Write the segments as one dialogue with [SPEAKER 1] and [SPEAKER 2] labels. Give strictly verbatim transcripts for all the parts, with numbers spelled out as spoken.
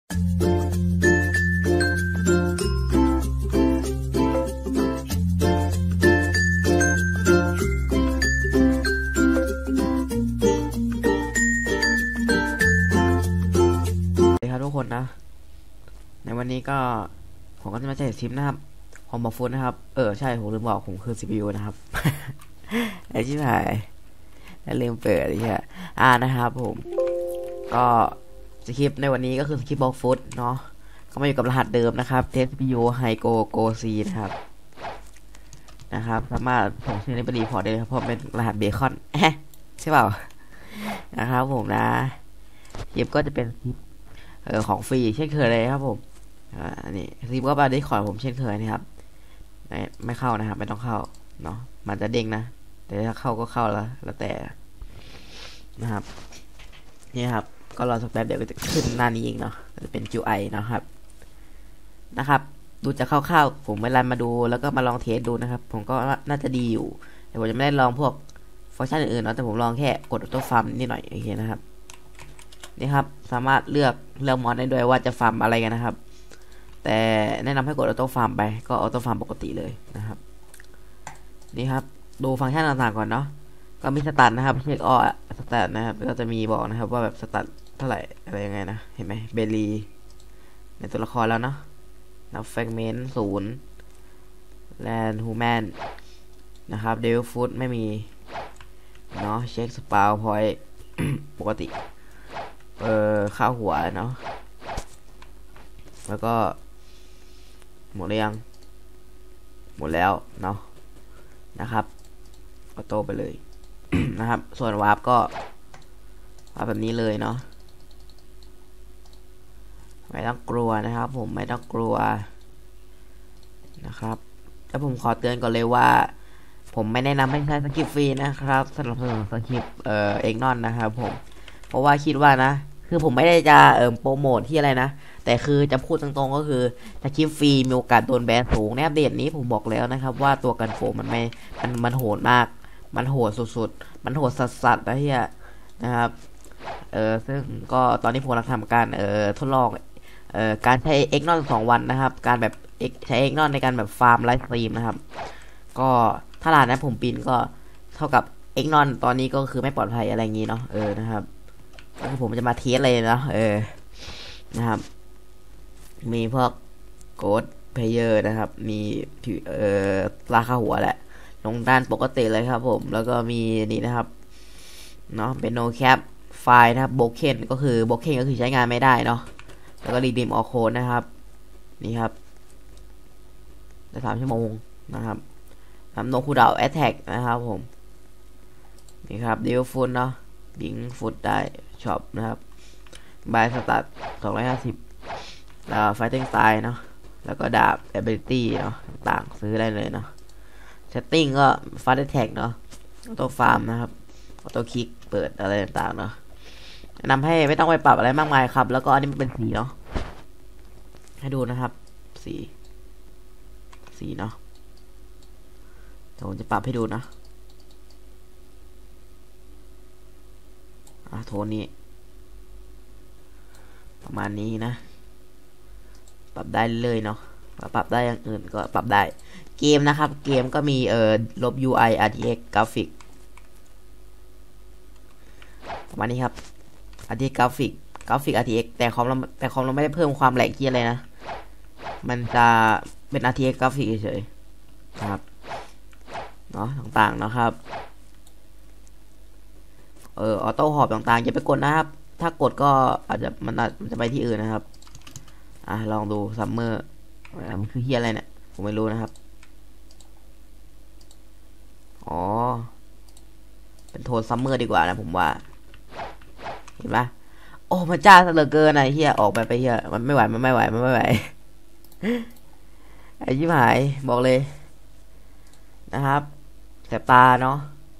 [SPEAKER 1] ครับทุกคนนะในวันนี้ก็ผมก็จะมาใช้ซิมนะครับคอมบอฟูดนะครับเออใช่ผมลืมบอกผมคือ ซี พี ยู นะครับ ไอ้ชิบหายแล้วลืมเปิดไอ้เหี้ยอ่านะครับผมก็สคริปต์ในวันนี้ก็คือสคริปต์บอฟูดเนาะก็มาอยู่กับรหัสเดิมนะครับเทส ซี พี ยู ไฮโกโกซีนะครับนะครับสามารถส่งชื่อในบรีพอร์ตได้เลยครับเพราะเป็นรหัสเบคอนใช่เปล่านะครับผมนะคลิปก็จะเป็นคลิปเออของฟรีเช่นเคยเลยครับผมอ่านี่คลิปก็มาได้ขอผมเช่นเคยนะครับไม่ไม่เข้านะครับไม่ต้องเข้าเนาะมันจะเด้งนะแต่ถ้าเข้าก็เข้าแล้วแล้วแต่นะครับนี่ครับก็รอสักแป๊บเดี๋ยวก็จะขึ้นหน้านี้เองเนาะจะเป็น คิว ไอ นะครับนะครับดูจะคร่าวๆผมไปรันมาดูแล้วก็มาลองเทสดูนะครับผมก็น่าจะดีอยู่แต่ผมจะไม่ได้ลองพวกฟังก์ชันอื่นๆเนาะแต่ผมลองแค่กดออโต้ฟาร์มนิดหน่อยโอเคนะครับนี่ครับสามารถเลือกเลือกมอนได้ด้วยว่าจะฟาร์มอะไรกันนะครับแต่แนะนำให้กดออโต้ฟาร์มไปก็ออโต้ฟาร์มปกติเลยนะครับนี่ครับดูฟังก์ชันต่างๆก่อนเนาะก็มีสแตทนะครับเช็คออสแตทนะครับก็จะมีบอกนะครับว่าแบบสแตทเท่าไหร่อะไรยังไงนะเห็นไหมเบลลีในตัวละครแล้วเนาะนับแฟกเมนต์ศูนย์แลนด์ฮูแมนนะครับเดวิลฟูดไม่มีเนาะเช็คสปาวพอยต์ ปกติเออข้าวหัวเนาะแล้วก็หมดหรือยังหมดแล้วเนาะนะครับออโต้ไปเลย นะครับส่วนวาร์ปก็วาร์ปแบบนี้เลยเนาะไม่ต้องกลัวนะครับผมไม่ต้องกลัวนะครับแต่ผมขอเตือนก่อนเลยว่าผมไม่แนะนำให้ใช้สคริปต์ฟรีนะครับสำหรับสคริปต์เอ่อเอ็กนอนนะครับผมเพราะว่าคิดว่านะคือผมไม่ได้จะเอ่อโปรโมทที่อะไรนะแต่คือจะพูดตรงๆก็คือสคริปต์ฟรีมีโอกาสโดนแบนสูงในอัปเดตนี้ผมบอกแล้วนะครับว่าตัวกันโฟมมันไม่มันมันโหดมากมันโหดสุดๆมันโหดสัสๆนะเฮียนะครับเออซึ่งก็ตอนนี้ผมกำลังทำการเอ่อทดลองเอ่อการใช้เอ็กนอนสองวันนะครับการแบบใช้เอ็กนอนในการแบบฟาร์มไลฟ์สตรีมนะครับก็ถ้าหลานนั้นผมปีนก็เท่ากับเอ็กนอนตอนนี้ก็คือไม่ปลอดภัยอะไรอย่างนี้เนาะเออนะครับก็คือผมจะมาเทสเลยเนาะเออนะครับมีพวกโกดเพลเยอร์นะครับมีเอ่อราคาหัวแหละลงด้านปกติเลยครับผมแล้วก็มีนี่นะครับเนาะเป็นโนแคปไฟล์นะครับโบเคนก็คือโบเคนก็คือใช้งานไม่ได้เนาะแล้วก็รีดีมออโค้ดนะครับนี่ครับได้สามชั่วโมงนะครับทำโนคูดาวแอตแทกนะครับผมนี่ครับดิวฟุตเนาะบิงฟุตได้ช็อปนะครับบายสตาร์ทสองร้อยห้าสิบแล้วไฟติ้งสไตล์เนาะแล้วก็ดาบ ability เนาะต่างซื้อได้เลยเนาะเซตติ้งก็ฟาสต์แท็กเนาะออโต้ฟาร์มนะครับออโต้คลิกเปิดอะไรต่างๆเนาะแนะนำให้ไม่ต้องไปปรับอะไรมากมายครับแล้วก็อันนี้มันเป็นสีเนาะให้ดูนะครับสีสีเนาะเดี๋ยวผมจะปรับให้ดูนะอ่ะโทนนี้ประมาณนี้นะปรับได้เลยเนาะปรับได้อย่างอื่นก็ปรับได้เกมนะครับเกมก็มีเอ่อลบ ยู ไอ อาร์ ที เอ็กซ์ กราฟิกประมาณนี้ครับ อาร์ ที เอ็กซ์ กราฟิกกราฟิก อาร์ ที เอ็กซ์ แต่คอมเราแต่คอมเราไม่ได้เพิ่มความแหลกที่อะไรนะมันจะเป็น อาร์ ที เอ็กซ์ กราฟิกเฉยๆนะครับเนาะต่างๆนะครับเออออโต้หอบต่างๆอย่าไปกดนะครับถ้ากดก็อาจจะมันอาจมันจะไปที่อื่นนะครับอ่ะลองดูซัมเมอร์มันคือเฮียอะไรเนี่ยผมไม่รู้นะครับอ๋อเป็นโทนซัมเมอร์ดีกว่านะผมว่าเห็นปะโอ้พระเจ้าซะเหลือเกินไอ้เฮียออกไปไปเฮียมันไม่ไหวมันไม่ไหวมันไม่ไหวไอ้ชิบหายบอกเลยนะครับแสบตาเนาะ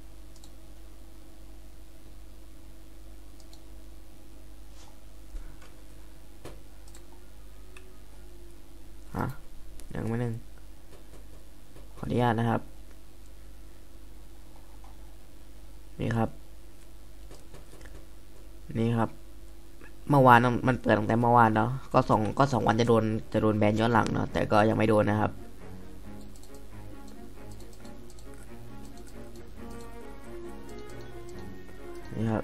[SPEAKER 1] ฮะยังไม่หนึ่งขออนุญาตนะครับนี่ครับนี่ครับเมื่อวานมันเปิดตั้งแต่เมื่อวานเนาะก็สองก็สองวันจะโดนจะโดนแบนย้อนหลังเนาะแต่ก็ยังไม่โดนนะครับนี่ครับ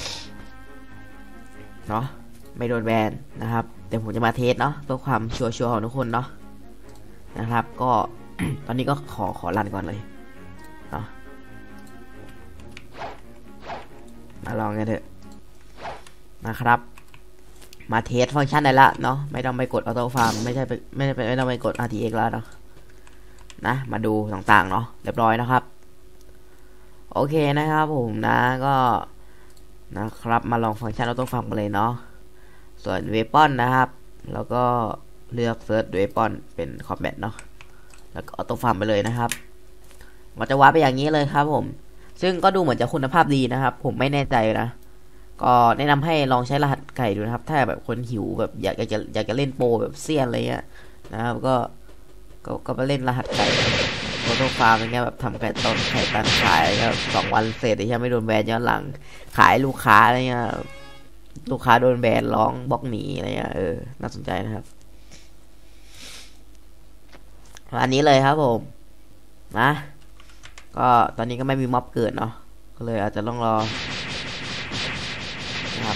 [SPEAKER 1] เนาะไม่โดนแบนนะครับเดี๋ยวผมจะมาเทสเนาะเพื่อความชัวร์ๆของทุกคนเนาะนะครับก็ ตอนนี้ก็ขอขอรันก่อนเลยเนาะมาลองกันเถอะนะครับมาเทสฟังก์ชันได้ละเนาะไม่ต้องไปกดออโต้ฟาร์มไม่ใช่ไม่ไม่ไม่ต้องไปกด อาร์ ที เอ็กซ์ แล้วเนาะนะมาดูต่างๆเนาะเรียบร้อยนะครับโอเคนะครับผมนะก็นะครับมาลองฟังก์ชันออโต้ฟาร์มกันเลยเนาะส่วนเวปอนนะครับแล้วก็เลือกเซิร์ชเวปอนเป็นคอมแบทเนาะแล้วก็ออโต้ฟาร์มไปเลยนะครับมันจะวาร์ปไปอย่างนี้เลยครับผมซึ่งก็ดูเหมือนจะคุณภาพดีนะครับผมไม่แน่ใจนะก็แนะนำให้ลองใช้รหัสไก่ดูนะครับถ้าแบบคนหิวแบบอยากจะอยากจะเล่นโปรแบบเซียนอะไรเงี้ยนะครับก็ก็ก็ไปเล่นรหัสไก่โฟโต้ฟาร์มอะไรเงี้ยแบบทำไก่ต้นไข่ตันขายก็สองวันเสร็จไอ้เหี้ยไม่โดนแบนย้อนหลังขายลูกค้าอะไรเงี้ยลูกค้าโดนแบนร้องบล็อกหนีอะไรเงี้ยเออน่าสนใจนะครับอันนี้เลยครับผมนะก็ตอนนี้ก็ไม่มีม็อบเกิดเนาะก็เลยอาจจะต้องรอนะครับ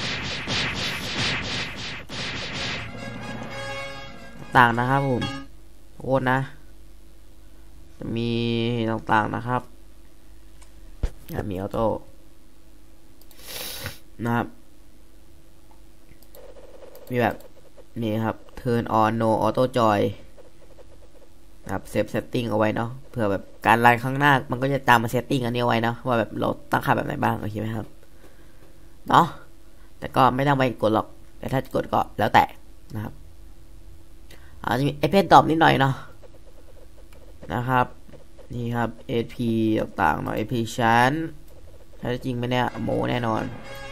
[SPEAKER 1] ต่างนะครับผมโอ้นะจะมีต่างๆนะครับจะมีออโต้นะครับมีแบบนี้ครับ turn on no auto joy นะครับเซฟเซตติ้งเอาไว้เนาะเผื่อแบบการรันข้างหน้ามันก็จะตามมาเซตติ้งอันนี้ไว้เนาะว่าแบบเราตั้งค่าแบบไหนบ้างโอเคไหมครับเนาะแต่ก็ไม่ต้องไปกดหรอกแต่ถ้ากดก็แล้วแต่นะครับอาจจะมีไอเพนตอบนิดหน่อยเนาะนะครับนี่ครับ เอ พี ต่างๆเนาะ เอ พี ชั้นถ้าจริงไหมเนี่ยโมแน่นอน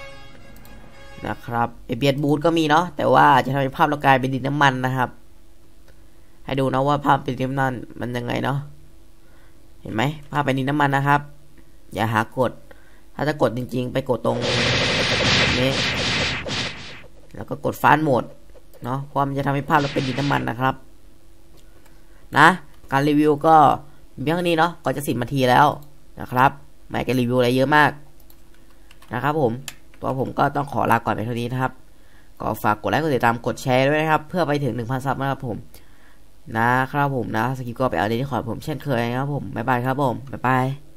[SPEAKER 1] นะครับเอ พี เอส บูทก็มีเนาะแต่ว่าจะทำให้ภาพเรากลายเป็นดินน้ำมันนะครับให้ดูนะว่าภาพเป็นดินน้ำมันมันยังไงเนาะเห็นไหมภาพเป็นดินน้ำมันนะครับอย่าหากดถ้าจะกดจริงๆไปกดตรงนี้แล้วก็กดฟาสต์โหมดเนาะเพราะมันจะทำให้ภาพเราเป็นดินน้ำมันนะครับนะการรีวิวก็มีเพียงนี้เนาะก็จะสิบนาทีแล้วนะครับไม่จะรีวิวอะไรเยอะมากนะครับผมตัวผมก็ต้องขอลาก่อนไปเท่านี้นะครับก็ฝากกดไลค์กดติดตามกดแชร์ด้วยนะครับเพื่อไปถึง หนึ่งพัน ซับนะครับผมนะครับผมนะสกิปก็ไปเอาเดนที่ขอผมเช่นเคยนะครับผมบ๊ายบายครับผมบ๊ายบาย